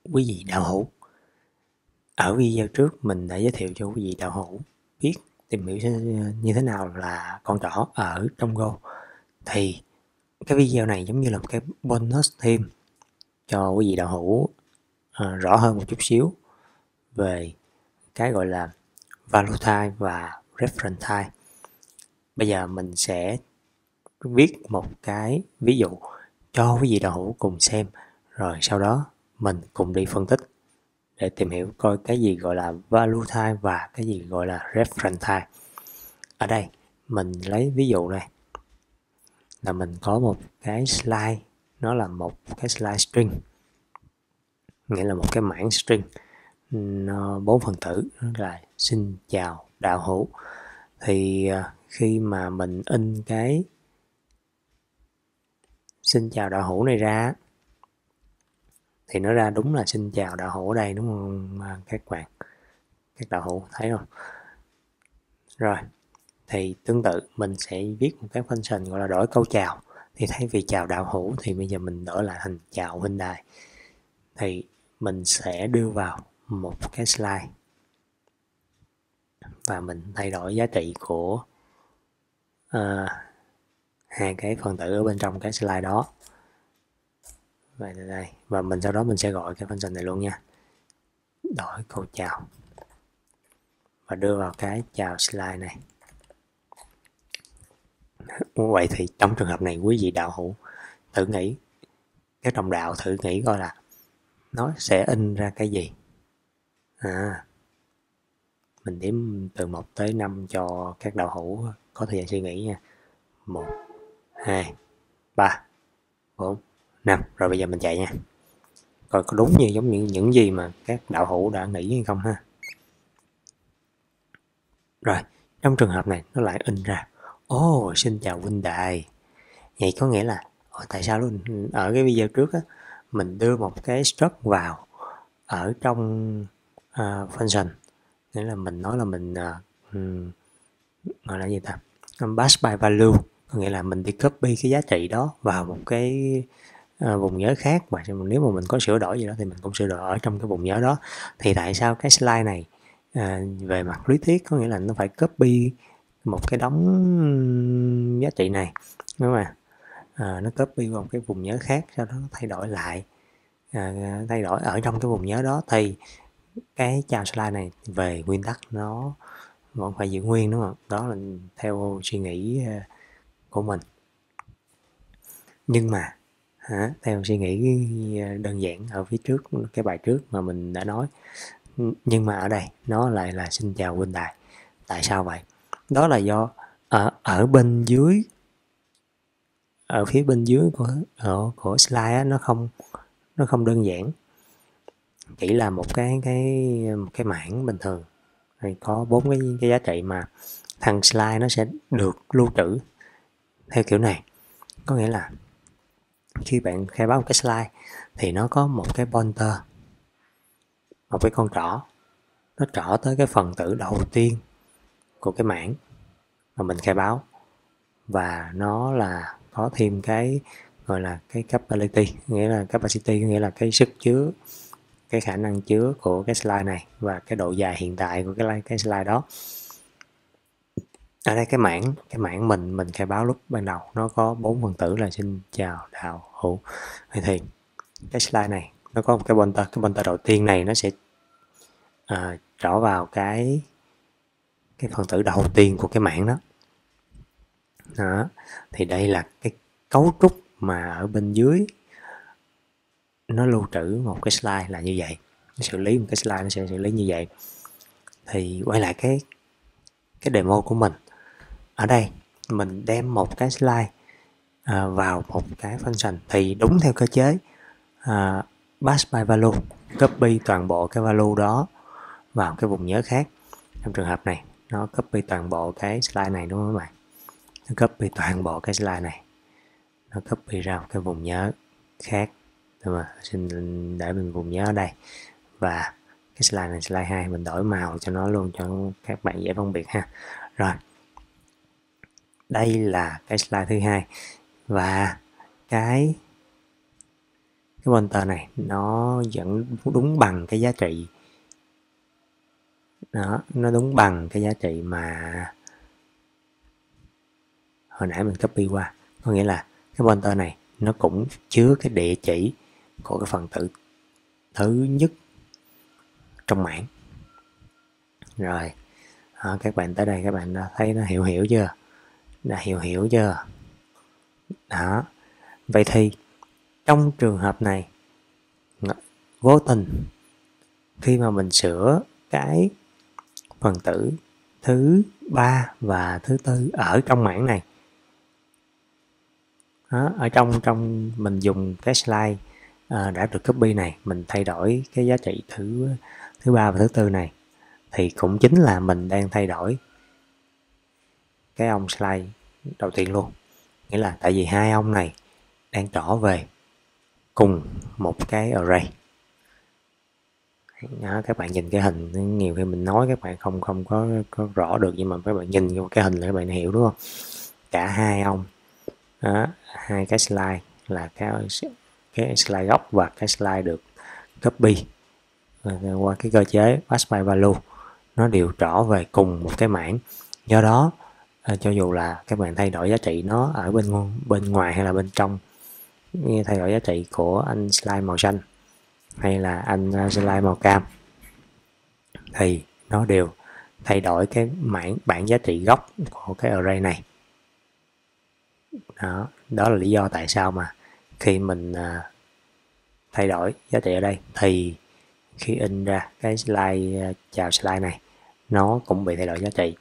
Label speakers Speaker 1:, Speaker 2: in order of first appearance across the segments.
Speaker 1: Quý vị đạo hữu, ở video trước mình đã giới thiệu cho quý vị đạo hữu biết tìm hiểu như thế nào là con trỏ ở trong Go. Thì cái video này giống như là một cái bonus thêm cho quý vị đạo hữu rõ hơn một chút xíu về cái gọi là value type và reference type. Bây giờ mình sẽ viết một cái ví dụ cho quý vị đạo hữu cùng xem, rồi sau đó mình cùng đi phân tích để tìm hiểu coi cái gì gọi là value type và cái gì gọi là reference type. Ở đây mình lấy ví dụ này là mình có một cái slide, nó là một cái slide string, nghĩa là một cái mảng string 4 phần tử là xin chào đạo hữu. Thì khi mà mình in cái xin chào đạo hữu này ra thì nó ra đúng là xin chào đạo hữu ở đây, đúng không các bạn, các đạo hữu thấy không? Rồi thì tương tự mình sẽ viết một cái function gọi là đổi câu chào. Thì thay vì chào đạo hữu thì bây giờ mình đổi lại thành chào huynh đài. Thì mình sẽ đưa vào một cái slide và mình thay đổi giá trị của hai cái phần tử ở bên trong cái slide đó. Vậy là đây, và mình sau đó mình sẽ gọi cái function này luôn nha, đổi câu chào, và đưa vào cái chào slide này. Vậy thì trong trường hợp này quý vị đạo hữu thử nghĩ, các đồng đạo thử nghĩ coi là nó sẽ in ra cái gì. Mình đếm từ 1 tới 5 cho các đạo hữu có thời gian suy nghĩ nha. 1, 2, 3, 4, 5. Rồi bây giờ mình chạy nha, coi có đúng như giống như những gì mà các đạo hữu đã nghĩ hay không ha. Rồi trong trường hợp này nó lại in ra xin chào huynh đài. Vậy có nghĩa là tại sao luôn ở cái video trước á, mình đưa một cái struct vào ở trong function, nghĩa là mình nói là mình gọi là gì ta, pass by value, có nghĩa là mình đi copy cái giá trị đó vào một cái vùng nhớ khác, và nếu mà mình có sửa đổi gì đó thì mình cũng sửa đổi ở trong cái vùng nhớ đó. Thì tại sao cái slide này về mặt lý thuyết có nghĩa là nó phải copy một cái đống giá trị này, đúng không? Nó copy vào một cái vùng nhớ khác, sau đó nó thay đổi lại, thay đổi ở trong cái vùng nhớ đó. Thì cái chào slide này về nguyên tắc nó vẫn phải giữ nguyên, đúng không? Đó là theo suy nghĩ của mình. Nhưng mà theo suy nghĩ đơn giản ở phía trước cái bài trước mà mình đã nói, nhưng mà ở đây nó lại là xin chào huynh đài. Tại sao vậy? Đó là do ở bên dưới, ở phía bên dưới của slide á, nó không đơn giản chỉ là một cái mảng bình thường, thì có 4 cái giá trị mà thằng slide nó sẽ được lưu trữ theo kiểu này. Có nghĩa là khi bạn khai báo một cái slide thì nó có một cái pointer, một cái con trỏ, nó trỏ tới cái phần tử đầu tiên của cái mảng mà mình khai báo, và nó là có thêm cái gọi là cái capacity, nghĩa là cái sức chứa, cái khả năng chứa của cái slide này và cái độ dài hiện tại của cái slide đó. Ở đây cái mảng mình khai báo lúc ban đầu nó có 4 phần tử là xin chào đạo hữu. Vậy thì cái slide này nó có một cái pointer đầu tiên này nó sẽ trỏ vào cái phần tử đầu tiên của cái mảng đó. Thì đây là cái cấu trúc mà ở bên dưới nó lưu trữ một cái slide là như vậy, nó xử lý một cái slide nó sẽ xử lý như vậy. Thì quay lại cái demo của mình, ở đây mình đem một cái slide vào một cái function thì đúng theo cơ chế pass by value, copy toàn bộ cái value đó vào cái vùng nhớ khác. Trong trường hợp này nó copy toàn bộ cái slide này, đúng không các bạn? Nó copy toàn bộ cái slide này, nó copy ra một cái vùng nhớ khác, mà xin để mình vùng nhớ ở đây. Và cái slide này, slide 2, mình đổi màu cho nó luôn cho các bạn dễ phân biệt ha. Rồi đây là cái slide thứ hai, và cái cái pointer này nó vẫn đúng bằng cái giá trị đó, nó đúng bằng cái giá trị mà hồi nãy mình copy qua. Có nghĩa là cái pointer này nó cũng chứa cái địa chỉ của cái phần tử thứ nhất trong mảng. Rồi các bạn tới đây các bạn đã thấy nó hiểu chưa? Đã hiểu chưa? Đó. Vậy thì trong trường hợp này vô tình khi mà mình sửa cái phần tử thứ 3 và thứ 4 ở trong mảng này đó, ở trong mình dùng cái slide đã được copy này, mình thay đổi cái giá trị thứ 3 và thứ 4 này, thì cũng chính là mình đang thay đổi cái ông slide đầu tiên luôn. Nghĩa là tại vì hai ông này đang trỏ về cùng một cái array đó. Các bạn nhìn cái hình, nhiều khi mình nói các bạn không có rõ được, nhưng mà các bạn nhìn vô cái hình là các bạn hiểu đúng không? Cả hai ông đó, hai cái slide là cái slide gốc và cái slide được copy qua cái cơ chế pass by value, nó đều trỏ về cùng một cái mảng. Do đó cho dù là các bạn thay đổi giá trị nó ở bên ngoài hay là bên trong, như thay đổi giá trị của anh slide màu xanh hay là anh slide màu cam, thì nó đều thay đổi cái bảng giá trị gốc của cái array này. Đó là lý do tại sao mà khi mình thay đổi giá trị ở đây thì khi in ra cái slide chào slide này nó cũng bị thay đổi giá trị.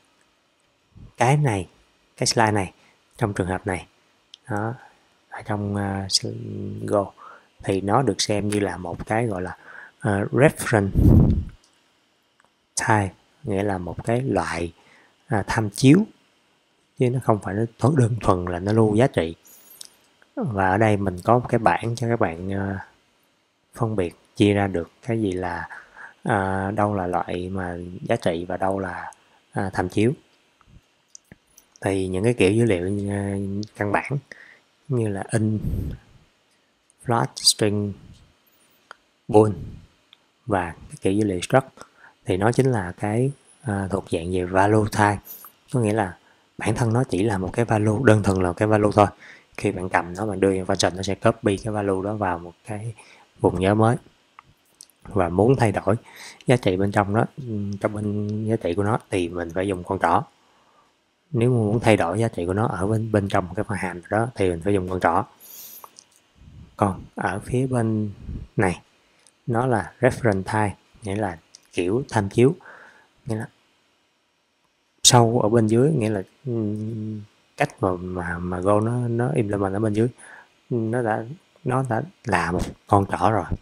Speaker 1: Cái slide này trong trường hợp này đó, ở trong Go thì nó được xem như là một cái gọi là reference type, nghĩa là một cái loại tham chiếu, chứ nó không phải nó đơn thuần là nó lưu giá trị. Và ở đây mình có một cái bảng cho các bạn phân biệt chia ra được cái gì là đâu là loại mà giá trị và đâu là tham chiếu. Thì những cái kiểu dữ liệu căn bản như là in, float, string, bool và cái kiểu dữ liệu struct thì nó chính là cái thuộc dạng về value type. Có nghĩa là bản thân nó chỉ là một cái value, đơn thuần là cái value thôi. Khi bạn cầm nó, bạn đưa vào function, nó sẽ copy cái value đó vào một cái vùng nhớ mới. Và muốn thay đổi giá trị bên trong đó, trong bên giá trị của nó thì mình phải dùng con trỏ. Nếu muốn thay đổi giá trị của nó ở bên trong cái phần hàm đó thì mình phải dùng con trỏ. Còn ở phía bên này nó là reference type, nghĩa là kiểu tham chiếu, nghĩa là sâu ở bên dưới, nghĩa là cách mà Go nó implement ở bên dưới, nó đã là một con trỏ rồi.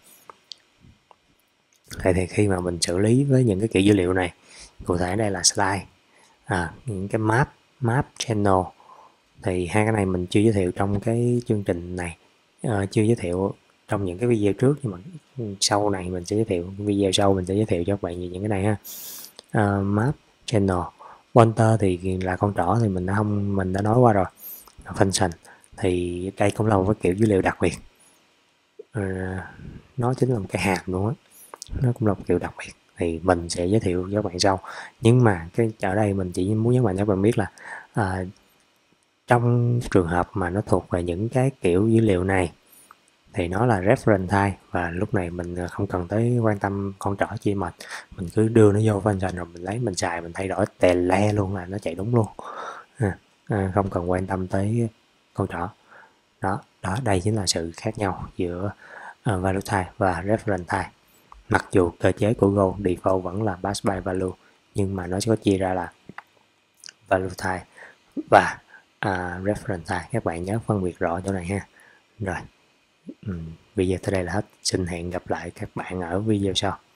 Speaker 1: Vậy thì khi mà mình xử lý với những cái kiểu dữ liệu này, cụ thể đây là slide, những cái map channel, thì hai cái này mình chưa giới thiệu trong cái chương trình này, chưa giới thiệu trong những cái video trước, nhưng mà sau này mình sẽ giới thiệu, video sau mình sẽ giới thiệu cho các bạn về những cái này ha. Map channel, pointer thì là con trỏ thì mình đã nói qua rồi. Function thì đây cũng là một cái kiểu dữ liệu đặc biệt, nó chính là một cái hàm luôn á, nó cũng là một kiểu đặc biệt, thì mình sẽ giới thiệu cho các bạn sau. Nhưng mà cái ở đây mình chỉ muốn nhấn mạnh cho các bạn biết là trong trường hợp mà nó thuộc về những cái kiểu dữ liệu này thì nó là reference type, và lúc này mình không cần tới quan tâm con trỏ chi mệt, mình cứ đưa nó vô function rồi mình lấy, mình xài, mình thay đổi tè le luôn là nó chạy đúng luôn, không cần quan tâm tới con trỏ. Đó, đây chính là sự khác nhau giữa value type và reference type. Mặc dù cơ chế của Go default vẫn là pass by value, nhưng mà nó sẽ có chia ra là value type và reference type. Các bạn nhớ phân biệt rõ chỗ này ha. Rồi, video tới đây là hết. Xin hẹn gặp lại các bạn ở video sau.